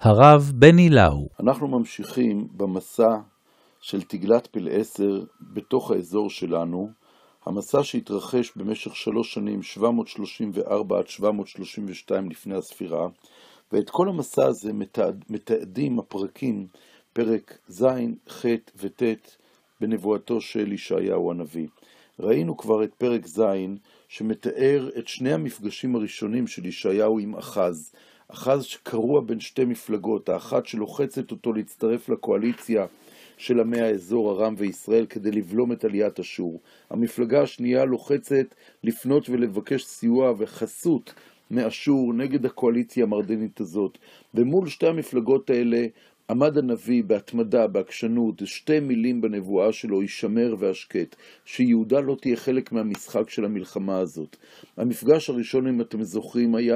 הרב בני לאו. אנחנו ממשיכים במסע של תגלת פלעשר בתוך האזור שלנו, המסע שהתרחש במשך 3 שנים, 734 עד 732 לפני הספירה, ואת כל המסע הזה מתעדים הפרקים, פרק ז', ח' וט' בנבואתו של ישעיהו הנביא. ראינו כבר את פרק ז' שמתאר את שני המפגשים הראשונים של ישעיהו עם אחז, אחז שקרוע בין שתי מפלגות, האחת שלוחצת אותו להצטרף לקואליציה של עמי האזור ארם וישראל כדי לבלום את עליית אשור. המפלגה השנייה לוחצת לפנות ולבקש סיוע וחסות מאשור נגד הקואליציה המרדנית הזאת. ומול שתי המפלגות האלה עמד הנביא בהתמדה, בעקשנות, 2 מילים בנבואה שלו, ישמר והשקט, שיהודה לא תהיה חלק מהמשחק של המלחמה הזאת. המפגש הראשון, אם אתם זוכרים, היה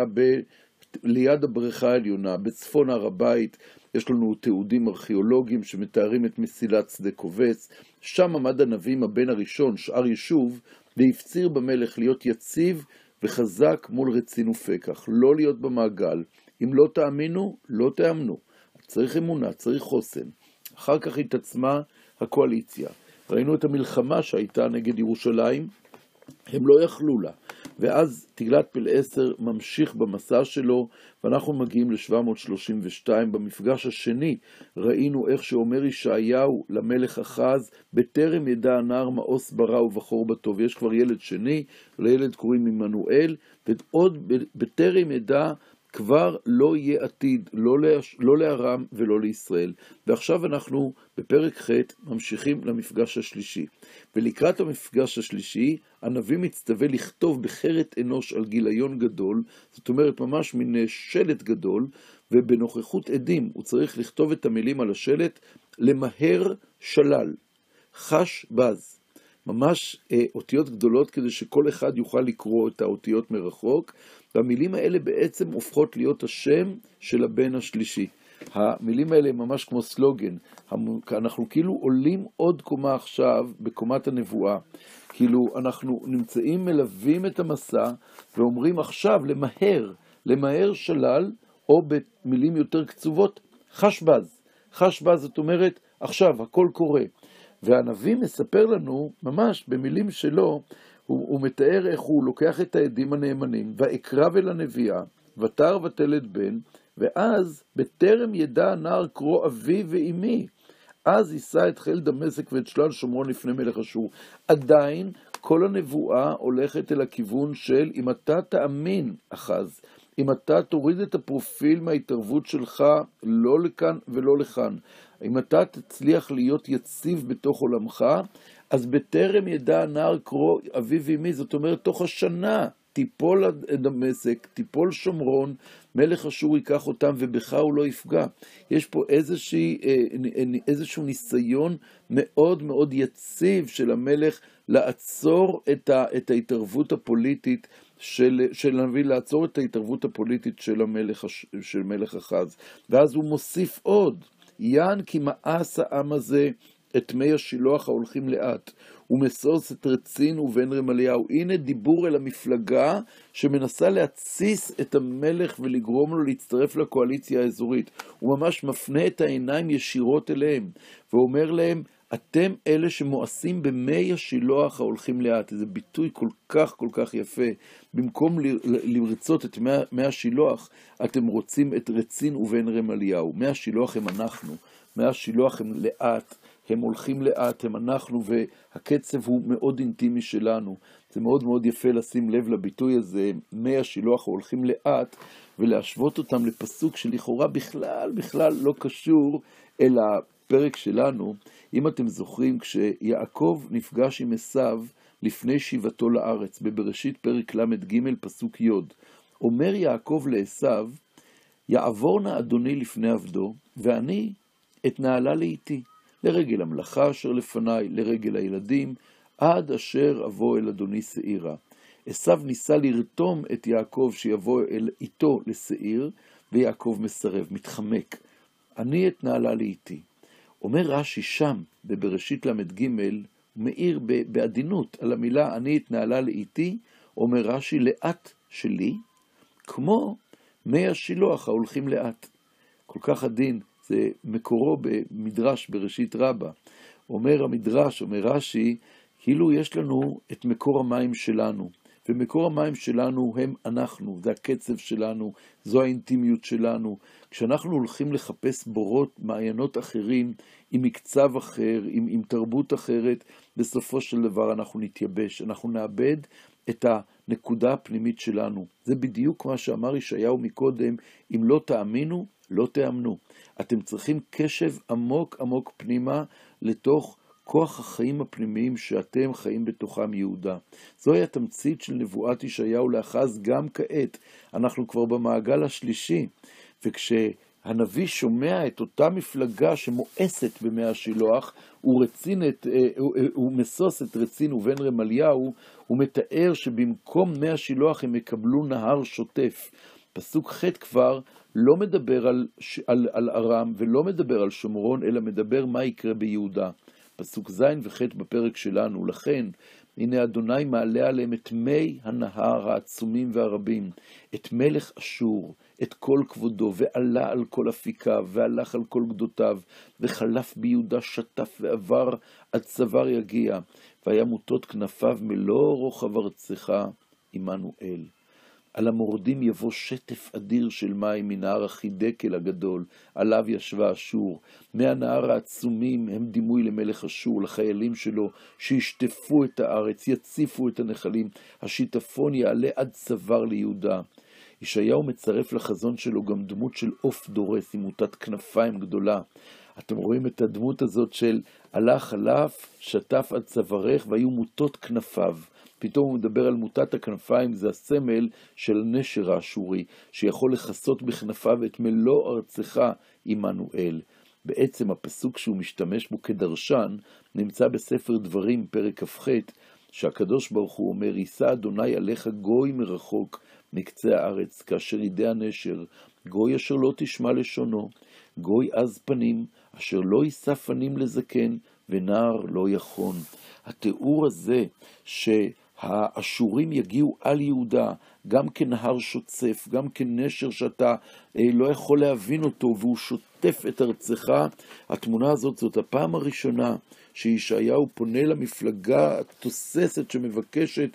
ליד הבריכה העליונה, בצפון הר הבית. יש לנו תיעודים ארכיאולוגיים שמתארים את מסילת שדה קובץ. שם עמד הנביא עם הבן הראשון, שאר יישוב, והפציר במלך להיות יציב וחזק מול רצין ופקח, לא להיות במעגל. אם לא תאמינו, לא תאמנו. צריך אמונה, צריך חוסן. אחר כך התעצמה הקואליציה. ראינו את המלחמה שהייתה נגד ירושלים, הם לא יכלו לה. ואז תגלת פלעשר ממשיך במסע שלו, ואנחנו מגיעים ל-732. במפגש השני ראינו איך שאומר ישעיהו למלך אחז, בטרם ידע הנער מאוס ברע ובחור בטוב. יש כבר ילד שני, לילד קוראים עמנואל, ועוד בטרם ידע כבר לא יהיה עתיד, לא לארם ולא לישראל. ועכשיו אנחנו בפרק ח' ממשיכים למפגש השלישי. ולקראת המפגש השלישי, הנביא מצטווה לכתוב בחרת אנוש על גיליון גדול, זאת אומרת ממש מין שלט גדול, ובנוכחות עדים הוא צריך לכתוב את המילים על השלט, למהר שלל, חש בז. ממש אותיות גדולות כדי שכל אחד יוכל לקרוא את האותיות מרחוק, והמילים האלה בעצם הופכות להיות השם של הבן השלישי. המילים האלה הם ממש כמו סלוגן, אנחנו כאילו עולים עוד קומה עכשיו בקומת הנבואה, כאילו אנחנו נמצאים, מלווים את המסע ואומרים עכשיו למהר שלל, או במילים יותר קצובות, חש בז. חש בז זאת אומרת עכשיו הכל קורה. והנביא מספר לנו, ממש במילים שלו, הוא מתאר איך הוא לוקח את העדים הנאמנים, ויקרב אל הנביאה, ותר ותלד בן, ואז בטרם ידע הנער קרוא אבי ואמי, אז יישא את חיל דמשק ואת שלל שומרון לפני מלך אשור. עדיין כל הנבואה הולכת אל הכיוון של אם אתה תאמין אחז, אם אתה תוריד את הפרופיל מההתערבות שלך לא לכאן ולא לכאן, אם אתה תצליח להיות יציב בתוך עולמך, אז בטרם ידע הנער קרוא אבי ואמי, זאת אומרת תוך השנה תיפול דמשק, תיפול שומרון, מלך אשור ייקח אותם ובך הוא לא יפגע. יש פה איזשהו ניסיון מאוד מאוד יציב של המלך לעצור את ההתערבות הפוליטית של הנביא, לעצור את ההתערבות הפוליטית של מלך אחז. ואז הוא מוסיף עוד, יען כי מאס העם הזה את מי השילוח ההולכים לאט, ומסוס את רצין ובן רמליהו. הנה דיבור אל המפלגה שמנסה להציס את המלך ולגרום לו להצטרף לקואליציה האזורית. הוא ממש מפנה את העיניים ישירות אליהם, ואומר להם, אתם אלה שמואסים במי השילוח ההולכים לאט. זה ביטוי כל כך יפה. במקום לרצות את מי השילוח, אתם רוצים את רצין ובן רמליהו. מי השילוח הם אנחנו, מי השילוח הם לאט, הם הולכים לאט, הם אנחנו, והקצב הוא מאוד אינטימי שלנו. זה מאוד מאוד יפה לשים לב לביטוי הזה, מי השילוח הולכים לאט, ולהשוות אותם לפסוק שלכאורה בכלל לא קשור אל הפרק שלנו. אם אתם זוכרים, כשיעקב נפגש עם עשיו לפני שיבתו לארץ, בבראשית פרק ל"ג פסוק י', אומר יעקב לעשיו, יעבור נא אדוני לפני עבדו, ואני אתנהלה לאיתי. לרגל המלאכה אשר לפניי, לרגל הילדים, עד אשר אבוא אל אדוני שעירה. עשיו ניסה לרתום את יעקב שיבוא איתו לשעיר, ויעקב מסרב, מתחמק. אני אתנהלה לאיתי. אומר רש"י שם, בבראשית ל"ג, מאיר בעדינות על המילה אני אתנהלה לאיתי, אומר רש"י לאט שלי, כמו מי השילוח ההולכים לאט. כל כך עדין, זה מקורו במדרש בראשית רבה. אומר המדרש, אומר רש"י, כאילו יש לנו את מקור המים שלנו, ומקור המים שלנו הם אנחנו, זה הקצב שלנו, זו האינטימיות שלנו. כשאנחנו הולכים לחפש בורות, מעיינות אחרים, עם מקצב אחר, עם תרבות אחרת, בסופו של דבר אנחנו נתייבש, אנחנו נאבד את הנקודה הפנימית שלנו. זה בדיוק מה שאמר ישעיהו מקודם, אם לא תאמינו, לא תאמנו. אתם צריכים קשב עמוק עמוק פנימה לתוך כוח החיים הפנימיים שאתם חיים בתוכם יהודה. זוהי התמצית של נבואת ישעיהו לאחז גם כעת. אנחנו כבר במעגל השלישי, וכשהנביא שומע את אותה מפלגה שמואסת במי השילוח, הוא מסוס את רצין ובן רמליהו, הוא מתאר שבמקום מי השילוח הם יקבלו נהר שוטף. פסוק ח' כבר לא מדבר על ארם ולא מדבר על שומרון, אלא מדבר מה יקרה ביהודה. פסוק ז' וח' בפרק שלנו, לכן, הנה אדוני מעלה עליהם את מי הנהר העצומים והרבים, את מלך אשור, את כל כבודו, ועלה על כל אפיקיו, והלך על כל גדותיו, וחלף ביהודה שטף ועבר עד צוואר יגיע, והיה מוטות כנפיו מלוא רוחב ארצך עמנואל. על המורדים יבוא שטף אדיר של מים מנהר החידקל הגדול, עליו ישבה אשור. מהנהר העצומים הם דימוי למלך אשור, לחיילים שלו, שישטפו את הארץ, יציפו את הנחלים. השיטפון יעלה עד צוואר ליהודה. ישעיהו מצרף לחזון שלו גם דמות של עוף דורס עם מוטת כנפיים גדולה. אתם רואים את הדמות הזאת של הלך חלף, שטף עד צווארך, והיו מוטות כנפיו. פתאום הוא מדבר על מוטת הכנפיים, זה הסמל של הנשר האשורי, שיכול לחסות בכנפיו את מלוא ארצך עמנואל. בעצם הפסוק שהוא משתמש בו כדרשן, נמצא בספר דברים, פרק כ"ח, שהקדוש ברוך הוא אומר, יישא אדוני עליך גוי מרחוק מקצה הארץ, כאשר ידי הנשר, גוי אשר לא תשמע לשונו, גוי עז פנים, אשר לא יישא פנים לזקן, ונער לא יכון. התיאור הזה שהאשורים יגיעו על יהודה, גם כנהר שוצף, גם כנשר שאתה לא יכול להבין אותו, והוא שוטף את ארצך, התמונה הזאת זאת הפעם הראשונה שישעיהו פונה למפלגה התוססת שמבקשת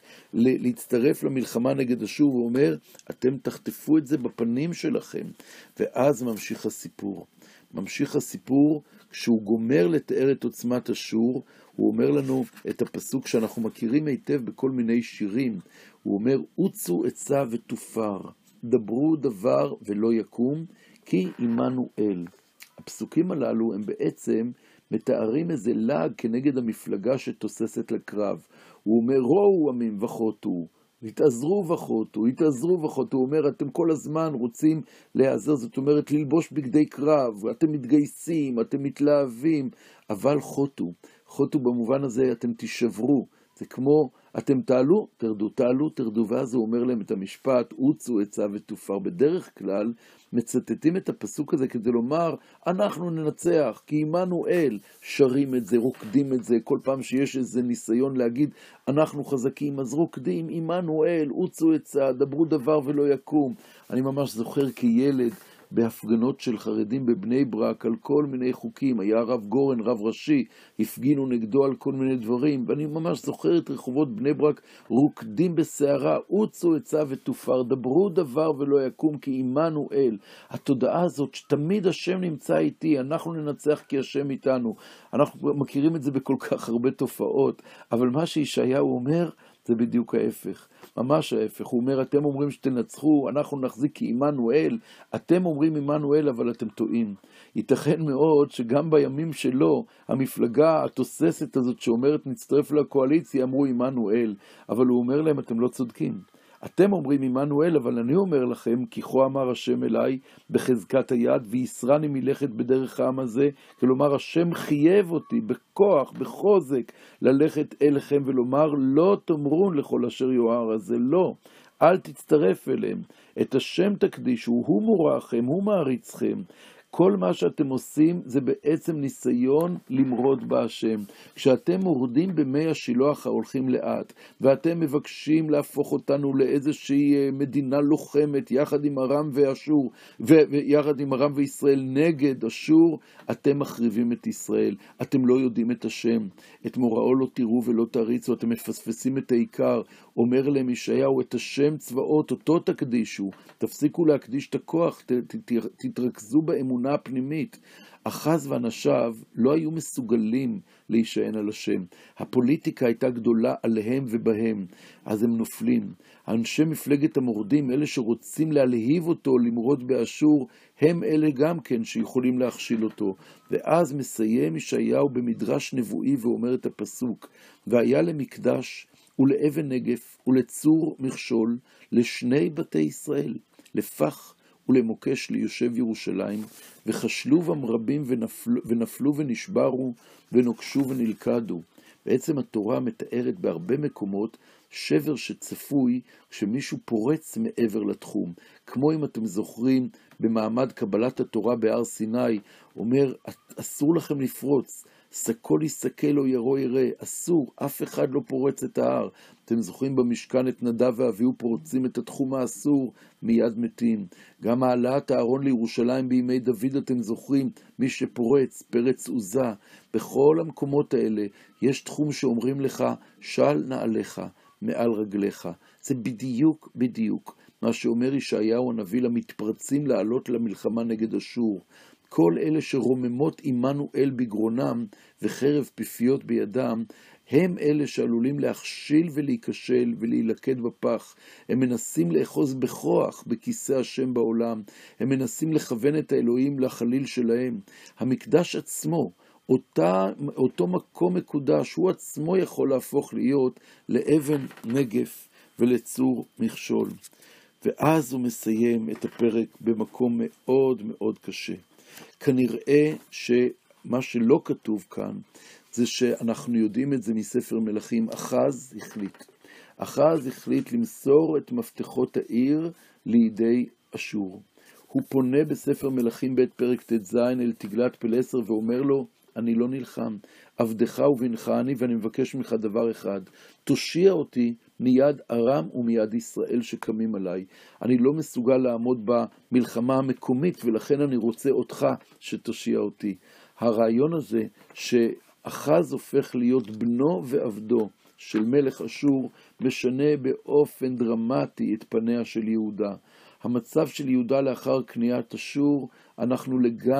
להצטרף למלחמה נגד אשור, ואומר, אתם תחטפו את זה בפנים שלכם. ואז ממשיך הסיפור. ממשיך הסיפור, כשהוא גומר לתאר את עוצמת אשור, הוא אומר לנו את הפסוק שאנחנו מכירים היטב בכל מיני שירים. הוא אומר, עוצו עצה ותופר, דברו דבר ולא יקום, כי עמנואל. הפסוקים הללו הם בעצם מתארים איזה לעג כנגד המפלגה שתוססת לקרב. הוא אומר, ראו עמים וחוטו, התעזרו וחוטו, התעזרו וחוטו. הוא אומר, אתם כל הזמן רוצים להיעזר, זאת אומרת, ללבוש בגדי קרב, אתם מתגייסים, אתם מתלהבים, אבל חוטו. חוטו במובן הזה, אתם תשברו. זה כמו, אתם תעלו, תרדו, תעלו, תרדו, ואז הוא אומר להם את המשפט, עוצו עצה ותופר. בדרך כלל מצטטים את הפסוק הזה כדי לומר, אנחנו ננצח, כי עמנואל, שרים את זה, רוקדים את זה, כל פעם שיש איזה ניסיון להגיד, אנחנו חזקים, אז רוקדים, עמנואל, עוצו עצה, דברו דבר ולא יקום. אני ממש זוכר כילד, בהפגנות של חרדים בבני ברק על כל מיני חוקים, היה רב גורן, רב ראשי, הפגינו נגדו על כל מיני דברים, ואני ממש זוכר את רחובות בני ברק רוקדים בסערה, עוצו עצה ותופר, דברו דבר ולא יקום כי עמנואל. התודעה הזאת שתמיד השם נמצא איתי, אנחנו ננצח כי השם איתנו. אנחנו מכירים את זה בכל כך הרבה תופעות, אבל מה שישעיהו אומר זה בדיוק ההפך. ממש ההפך, הוא אומר, אתם אומרים שתנצחו, אנחנו נחזיק כי עמנואל, אתם אומרים עמנואל, אבל אתם טועים. ייתכן מאוד שגם בימים שלו, המפלגה התוססת הזאת שאומרת נצטרף לקואליציה, אמרו עמנואל, אבל הוא אומר להם, אתם לא צודקים. אתם אומרים עמנואל, אבל אני אומר לכם, כי כה אמר השם אליי בחזקת היד, ויסרני מלכת בדרך העם הזה, כלומר השם חייב אותי בכוח, בחוזק, ללכת אליכם ולומר, לא תאמרון לכל אשר יואר הזה, לא, אל תצטרף אליהם, את השם תקדישו, הוא מורחם, הוא מעריצכם, כל מה שאתם עושים זה בעצם ניסיון למרוד בהשם. כשאתם מורדים במי השילוח ההולכים לאט, ואתם מבקשים להפוך אותנו לאיזושהי מדינה לוחמת, יחד עם ארם ואשור, ויחד עם ארם וישראל נגד אשור, אתם מחריבים את ישראל. אתם לא יודעים את השם. את מוראו לא תראו ולא תריצו, אתם מפספסים את העיקר. אומר להם ישעיהו, את השם צבאות, אותו תקדישו. תפסיקו להקדיש את הכוח, תתרכזו באמונה הפנימית. אחז ואנשיו לא היו מסוגלים להישען על השם. הפוליטיקה הייתה גדולה עליהם ובהם, אז הם נופלים. אנשי מפלגת המורדים, אלה שרוצים להלהיב אותו, למרוד באשור, הם אלה גם כן שיכולים להכשיל אותו. ואז מסיים ישעיהו במדרש נבואי ואומר את הפסוק, והיה למקדש ולאבן נגף ולצור מכשול לשני בתי ישראל, לפח ולמוקש ליושב ירושלים, וחשלו בם רבים ונפלו ונשברו ונוקשו ונלכדו. בעצם התורה מתארת בהרבה מקומות שבר שצפוי כשמישהו פורץ מעבר לתחום. כמו אם אתם זוכרים במעמד קבלת התורה בהר סיני, אומר, אסור לכם לפרוץ, סקול יסקל או ירו ירא, אסור, אף אחד לא פורץ את ההר. אתם זוכרים במשכן את נדב ואביהו פורצים את התחום האסור, מיד מתים. גם העלאת הארון לירושלים בימי דוד אתם זוכרים, מי שפורץ, פרץ עוזה. בכל המקומות האלה יש תחום שאומרים לך, של נעליך מעל רגליך. זה בדיוק מה שאומר ישעיהו הנביא למתפרצים לעלות למלחמה נגד אשור. כל אלה שרוממות עמנואל בגרונם וחרב פיפיות בידם, הם אלה שעלולים להכשיל ולהיכשל ולהילכד בפח. הם מנסים לאחוז בכוח בכיסא השם בעולם. הם מנסים לכוון את האלוהים לחליל שלהם. המקדש עצמו, אותו מקום מקודש, הוא עצמו יכול להפוך להיות לאבן נגף ולצור מכשול. ואז הוא מסיים את הפרק במקום מאוד מאוד קשה. כנראה שמה שלא כתוב כאן, זה שאנחנו יודעים את זה מספר מלכים, אחז החליט למסור את מפתחות העיר לידי אשור. הוא פונה בספר מלכים ב' פרק ט"ז אל תגלת פילסר ואומר לו, אני לא נלחם, עבדך ובנך אני, ואני מבקש ממך דבר אחד, תושיע אותי מיד ארם ומיד ישראל שקמים עליי. אני לא מסוגל לעמוד במלחמה המקומית, ולכן אני רוצה אותך שתושיע אותי. הרעיון הזה שאחז הופך להיות בנו ועבדו של מלך אשור, משנה באופן דרמטי את פניה של יהודה. המצב של יהודה לאחר כניעת אשור, אנחנו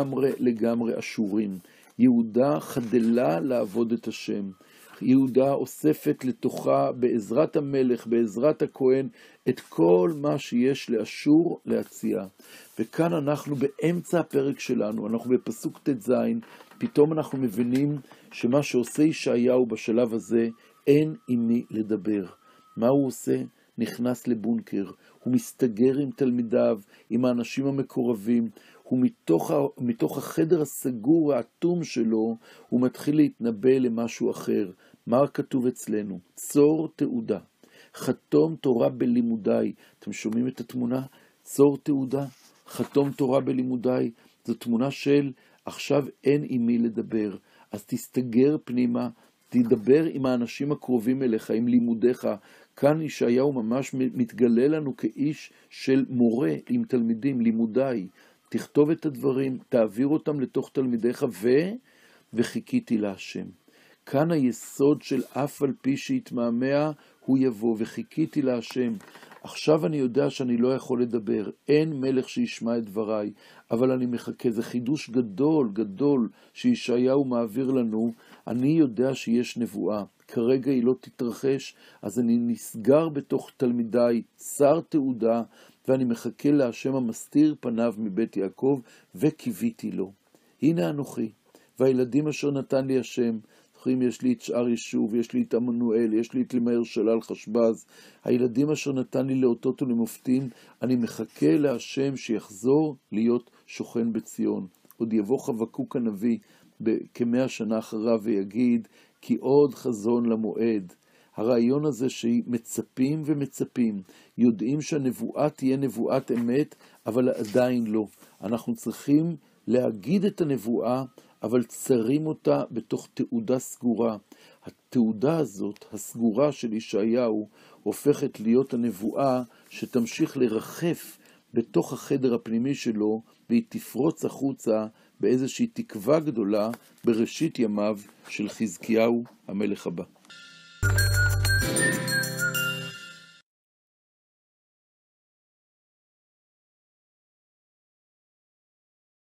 לגמרי אשורים. יהודה חדלה לעבוד את השם. יהודה אוספת לתוכה בעזרת המלך, בעזרת הכהן, את כל מה שיש לאשור להציע. וכאן אנחנו באמצע הפרק שלנו, אנחנו בפסוק ט"ז, פתאום אנחנו מבינים שמה שעושה ישעיהו בשלב הזה, אין עם מי לדבר. מה הוא עושה? נכנס לבונקר, הוא מסתגר עם תלמידיו, עם האנשים המקורבים, הוא מתוך החדר הסגור האטום שלו, הוא מתחיל להתנבא למשהו אחר. מה כתוב אצלנו? צור תעודה, חתום תורה בלימודיי. אתם שומעים את התמונה? צור תעודה, חתום תורה בלימודיי. זו תמונה של עכשיו אין עם מי לדבר. אז תסתגר פנימה, תדבר עם האנשים הקרובים אליך, עם לימודיך. כאן ישעיהו ממש מתגלה לנו כאיש של מורה עם תלמידים, לימודיי. תכתוב את הדברים, תעביר אותם לתוך תלמידיך, וחיכיתי להשם. כאן היסוד של אף על פי שהתמהמה, הוא יבוא, וחיכיתי להשם. עכשיו אני יודע שאני לא יכול לדבר, אין מלך שישמע את דבריי, אבל אני מחכה, זה חידוש גדול שישעיהו מעביר לנו. אני יודע שיש נבואה, כרגע היא לא תתרחש, אז אני נסגר בתוך תלמידיי, שר תעודה, ואני מחכה להשם המסתיר פניו מבית יעקב, וקיוויתי לו. הנה אנוכי, והילדים אשר נתן לי השם, זוכרים, יש לי את שאר יישוב, יש לי את עמנואל, יש לי את למאיר שלל חשבז, הילדים אשר נתן לי לאותות ולמופתים, אני מחכה להשם שיחזור להיות שוכן בציון. עוד יבוא חבקוק הנביא כ100 שנה אחריו ויגיד, כי עוד חזון למועד. הרעיון הזה שמצפים ומצפים, יודעים שהנבואה תהיה נבואת אמת, אבל עדיין לא. אנחנו צריכים להגיד את הנבואה, אבל צרים אותה בתוך תעודה סגורה. התעודה הזאת, הסגורה של ישעיהו, הופכת להיות הנבואה שתמשיך לרחף בתוך החדר הפנימי שלו, והיא תפרוץ החוצה באיזושהי תקווה גדולה בראשית ימיו של חזקיהו המלך הבא.